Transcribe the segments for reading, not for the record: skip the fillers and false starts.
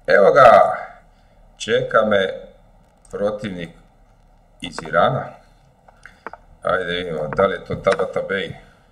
Evo ga, čeka me protivnik iz Irana. Ajde vidimo, da li je to Tabata Bey.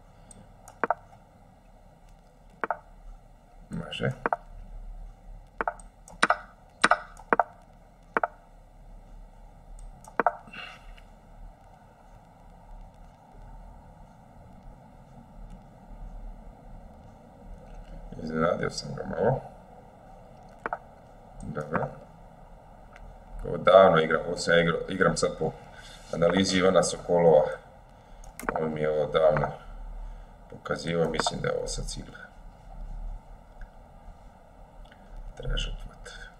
Može. Iznenadio sam ga malo. Dobro. Ovo davno igram, igram sad po analizi Ivana Sokolova. On mi je ovo davno pokazivao, mislim da je ovo sad cigla. Treba žrtvovat.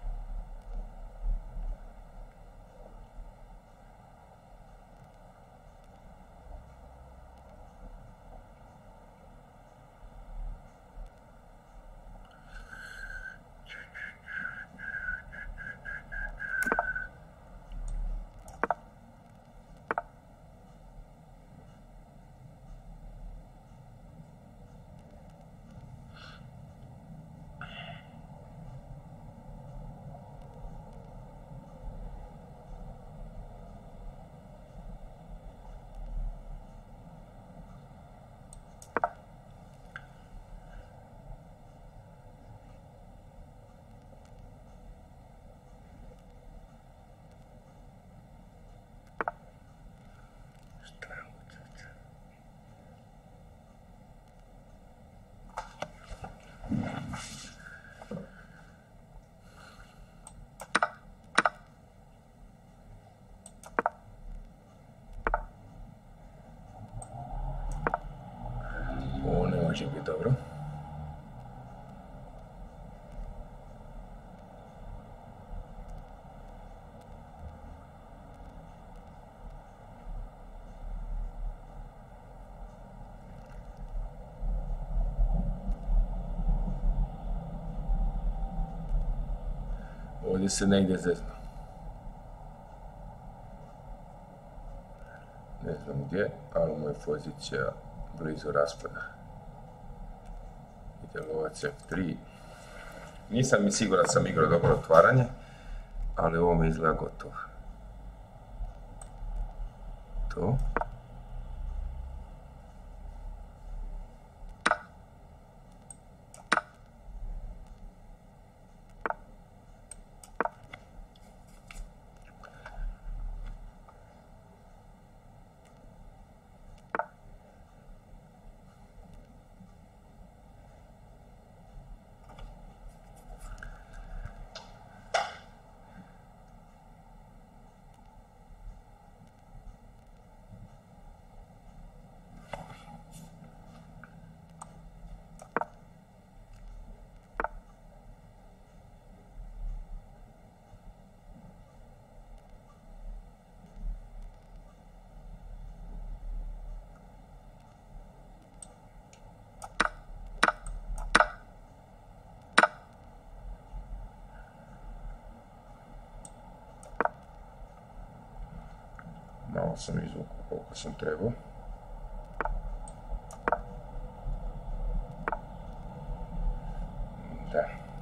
Ovo ne može biti dobro. Ovdje se negdje zezno. Ne znam gdje, ali mu je pozicija blizu raspada. Ide lovac F3. Nisam mi siguran sam igrao dobro otvaranje, ali ovo mi izgleda gotovo. To. Malo sam izvukao koliko sam trebao. Da.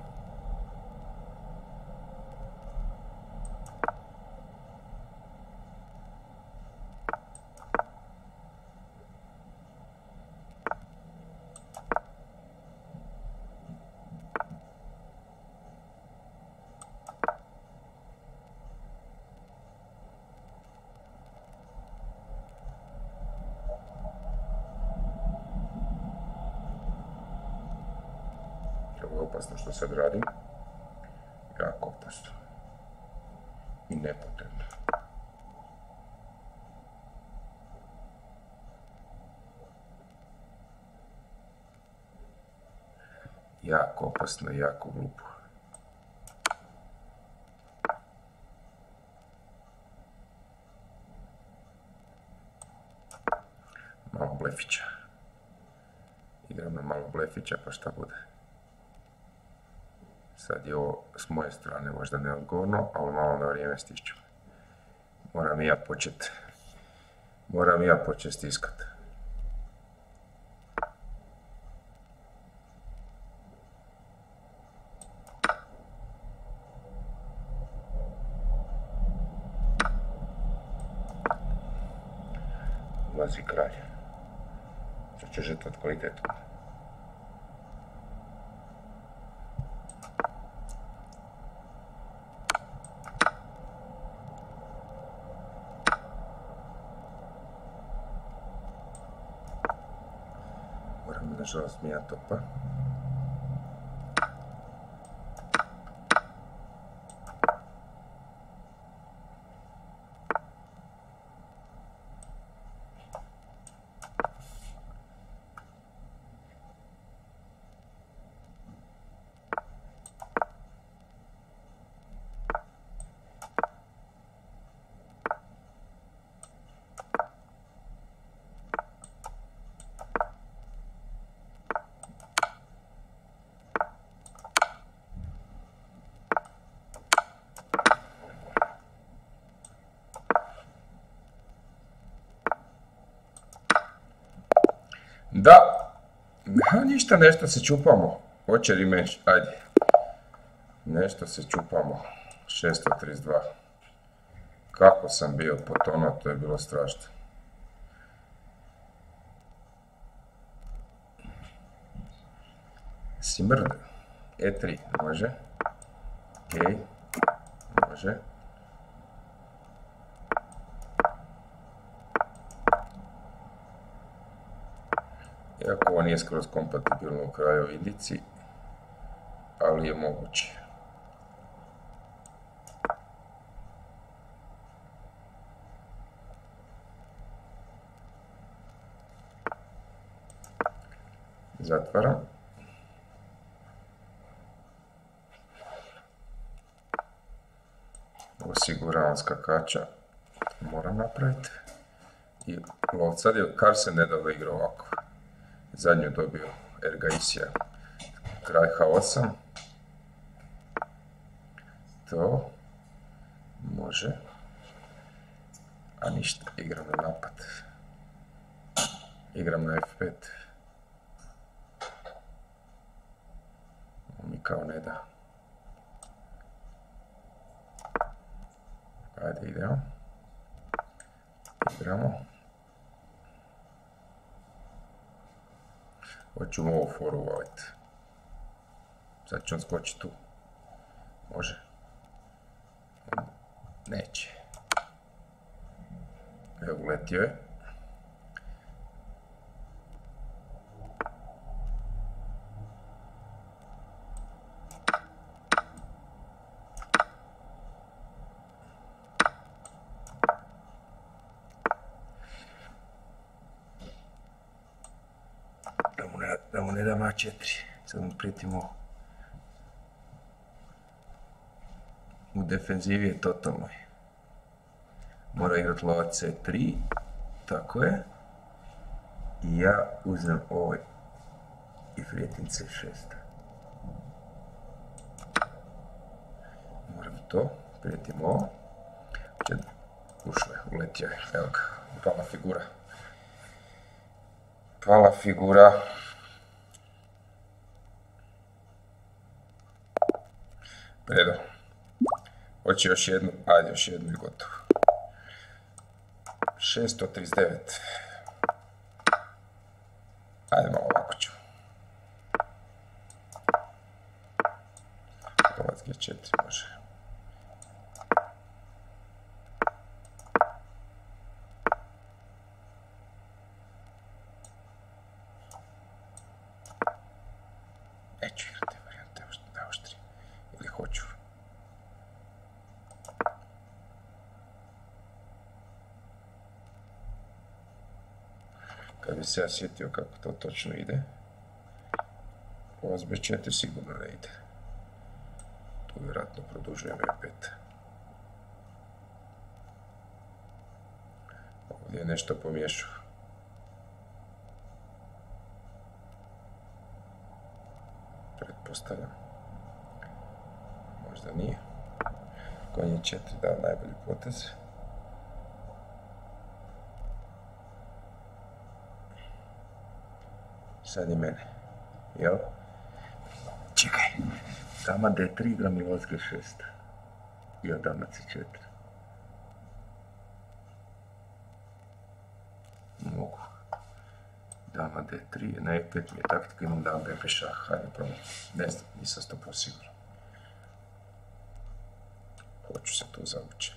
Ovo je opasno što sad radim. Jako opasno. I nepotrebno. Jako opasno i jako glupo. Malo blefića. Igram na malo blefića pa šta bude. Sad je ovo s moje strane možda neodgovorno, ali malo na vrijeme stišću. Moram i ja počet stiskat. dolazi kralj. Što će žrtvati kvalitetu. Moram nažalost mijenjati topa. Da, ništa, nešto se čupamo. Hoće rematch, ajde. Nešto se čupamo. 632. Kako sam bio potonuo, to je bilo strašno. Smrd. E3, može. Ok, može. Iako ovo nije skroz kompatibilno u kraljevoj indici, ali je moguće. Zatvaram. Osiguravam skakača. Moram napraviti. I lov. Sad je Carlsen nedavno igrao ovako. Zadnju dobio Ergaisija. Kralj H8. To. Može. A ništa. Igram na napad. Igram na F5. Mi kao ne da. Ajde idemo. Igramo. Hoću mu ovu foru uvaliti. Sad ću on skočiti tu. Može. Neće. Evo, uletio je. Da mu ne dam A4, sad mu prijetimo u defenzivi je totalnoj. Mora igrati lovac C3, tako je. I ja uzmem ovaj i prijetim C6. Moram to, prijetim ovo. Ušlo je, uletio je, evo ga, pala figura. Pala figura. Predo. Hoće još jednu, ajde još jednu i gotovo. 639. Ajde malo ovako ću. Lovac G4 može. Neću igrati varijante na oštri. Ili hoću. Kad bi se ja sjetio kako to točno ide, ovo s B4 sigurno ne ide. Tu vjerojatno produžujem E5. Ovdje je nešto pomiješao. Pretpostavljam. Možda nije. Konj je 4 dao najbolji potez. Sad i mene. Jel? Čekaj. Dama D3 igram i lovac G6. Jel dama C4. Mogu. Dama d3, na e5 mi je taktika, imam dama b5 šah, hajde probam. Ne znam, nisam 100% siguran. Hoću se tu zavući.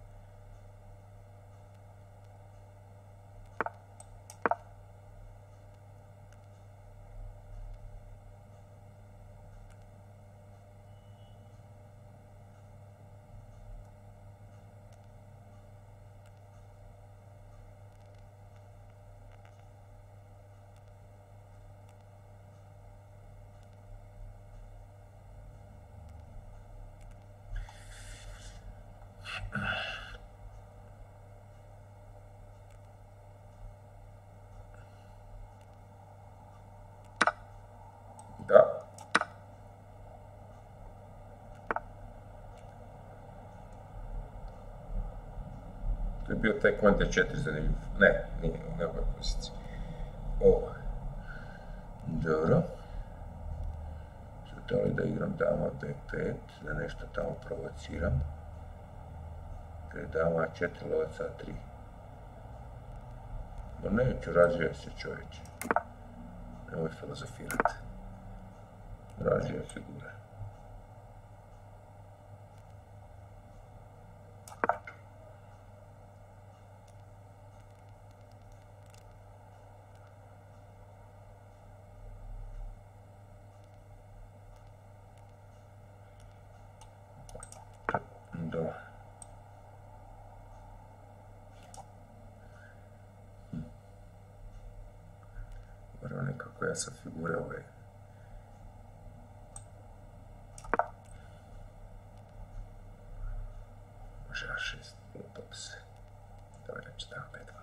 Da. To je bio taj konj d4 zanimljiv. Ne, nije u nekoj poziciji. Ovo. Dobro. Da li da igram dama b5, da nešto tamo provociram. Dama a4, lovac a3. No neću, razvija se čovječe. Nemoj filozofirati. Razvija figure. Da. Moram nekako ja sad figure ove. Može a6, lupam se. To je reći dama b2.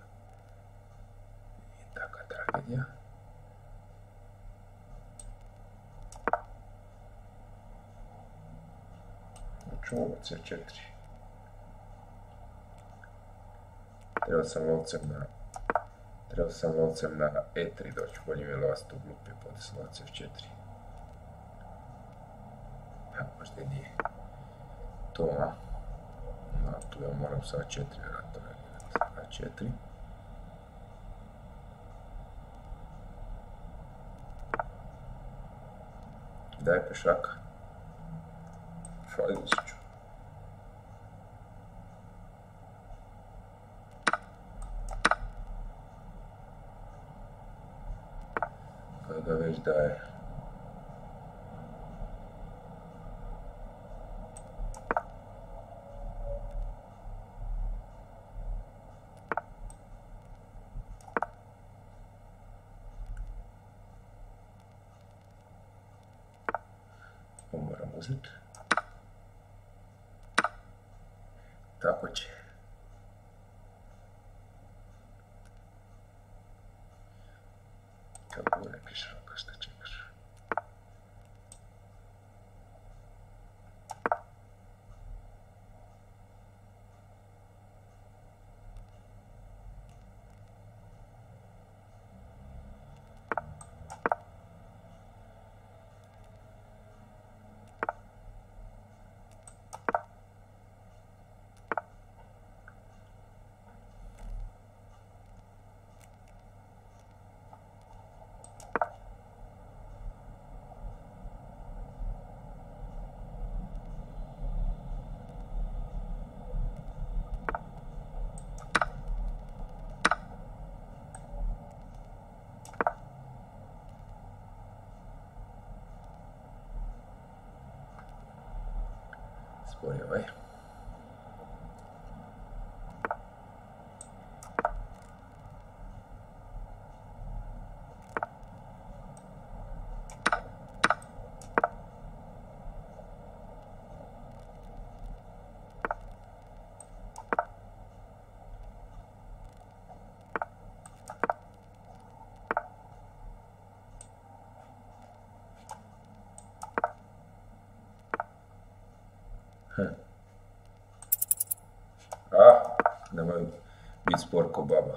I takva tragedija. Ovo c4. Trebao sam lovcem na e3 doći, bolje mi je lovac tu glupio, potem sam lovac f4. Ja, možda i nije to, a? No, tu ja moram sa a4 vjerojatno a4. Daj pešaka. Falio ću. Kada već daje. Ovo moram uzeti. Tako će. Kako ne pišem, ako šta čekaš. Spori ovaj. Nemoj biti spor ko baba.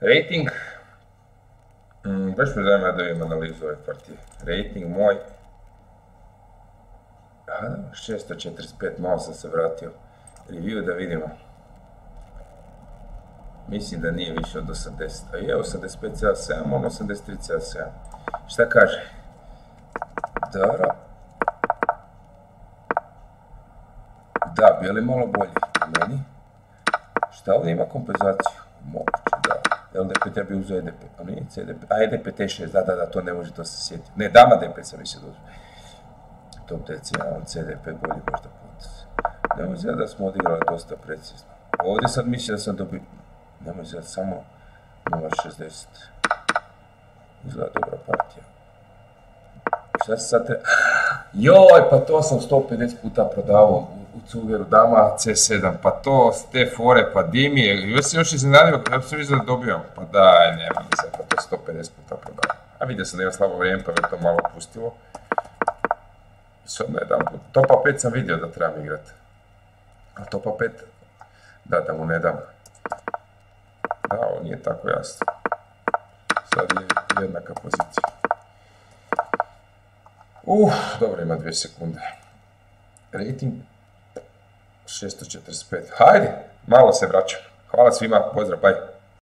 Rating. Baš me zanima da imam analizu ove partije. Rating moj. 645, malo sam se vratio. Review da vidimo. Mislim da nije više od 80, a je 85,7, on 83,7. Šta kaže? Dobro. Da, bijeli malo bolji po meni. Šta ovdje ima kompenzaciju? Moguće, da. LDP ja bi uzeo EDP, a nije CDP. A EDP T6, da, to ne može, to se sjetiti. Ne, dama DP sam više dođu. Top DC1, CDP bolji možda potez. Nemoj zjeti da smo odigrali dosta precizno. Ovdje sad mislim da sam dobio... Nemoj zjeti samo 0,60. Izgleda dobra partija. Šta se sad treba... Joj, pa to sam 150 puta prodavao u cugeru dama C7, pa to, te fore, pa di mi je, još sam iznenadio, ja sam mislio da dobijam, pa daj, nema mi se, pa to 150 puta prodavao. A vidio sam da ima slabo vrijeme, pa me to malo pustilo. I sad ne dam, topa 5 sam vidio da trebam igrati. A topa 5, da mu ne dam. Da, ovo nije tako jasno. Sad je jednaka pozicija. Dobro, ima 2 sekunde. Rating 645. Hajde, malo se vraćam. Hvala svima, pozdrav, bye.